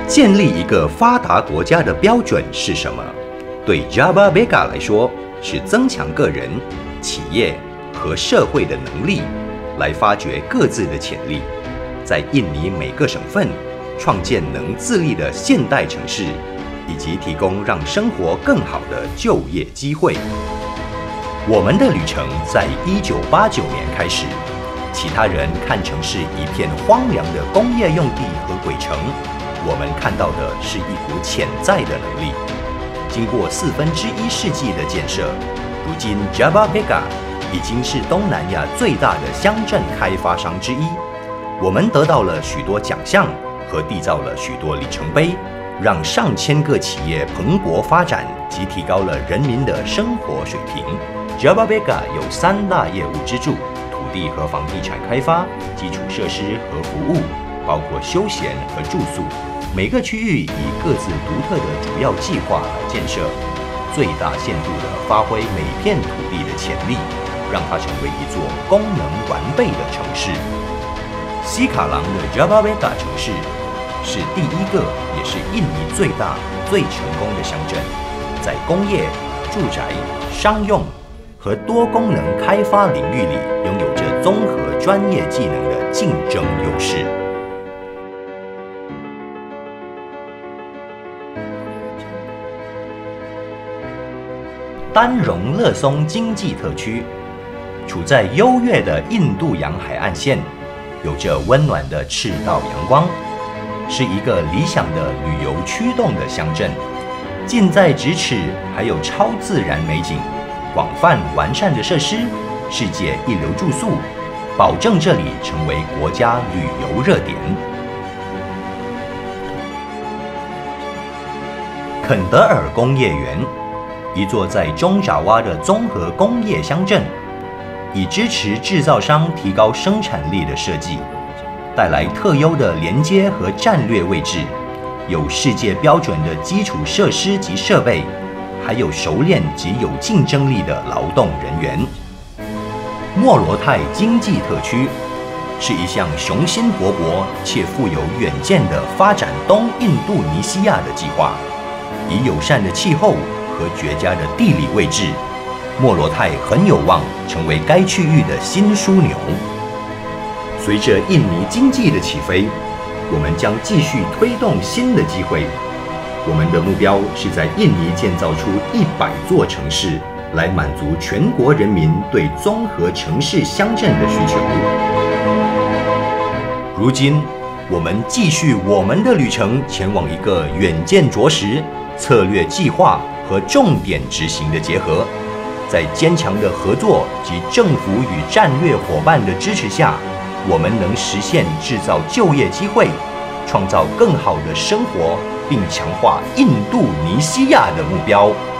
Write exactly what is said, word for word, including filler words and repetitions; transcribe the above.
建立一个发达国家的标准是什么？对 Jababeka 来说，是增强个人、企业和社会的能力，来发掘各自的潜力，在印尼每个省份创建能自立的现代城市，以及提供让生活更好的就业机会。我们的旅程在一九八九年开始，其他人看成是一片荒凉的工业用地和鬼城，我们看到的是一股潜在的能力。经过四分之一世纪的建设，如今 Jababeka 已经是东南亚最大的乡镇开发商之一。我们得到了许多奖项和缔造了许多里程碑，让上千个企业蓬勃发展及提高了人民的生活水平。Jababeka 有三大业务支柱：土地和房地产开发、基础设施和服务，包括休闲和住宿。每个区域以各自独特的主要计划来建设，最大限度地发挥每片土地的潜力，让它成为一座功能完备的城市。西卡朗的 Jababeka 城市是第一个，也是印尼最大、最成功的乡镇，在工业、住宅、商用和多功能开发领域里拥有着综合专业技能的竞争优势。丹戎乐松经济特区处在优越的印度洋海岸线，有着温暖的赤道阳光，是一个理想的旅游驱动的乡镇。近在咫尺，还有超自然美景。广泛完善的设施，世界一流住宿，保证这里成为国家旅游热点。肯德尔工业园，一座在中爪哇的综合工业乡镇，以支持制造商提高生产力的设计，带来特优的连接和战略位置，有世界标准的基础设施及设备。还有熟练及有竞争力的劳动人员。莫罗泰经济特区是一项雄心勃勃且富有远见的发展东印度尼西亚的计划。以友善的气候和绝佳的地理位置，莫罗泰很有望成为该区域的新枢纽。随着印尼经济的起飞，我们将继续推动新的机会。我们的目标是在印尼建造出一百座城市，来满足全国人民对综合城市乡镇的需求。如今，我们继续我们的旅程，前往一个远见着实、策略计划和重点执行的结合，在坚强的合作及政府与战略伙伴的支持下，我们能实现制造就业机会，创造更好的生活，并强化印度尼西亚的目标。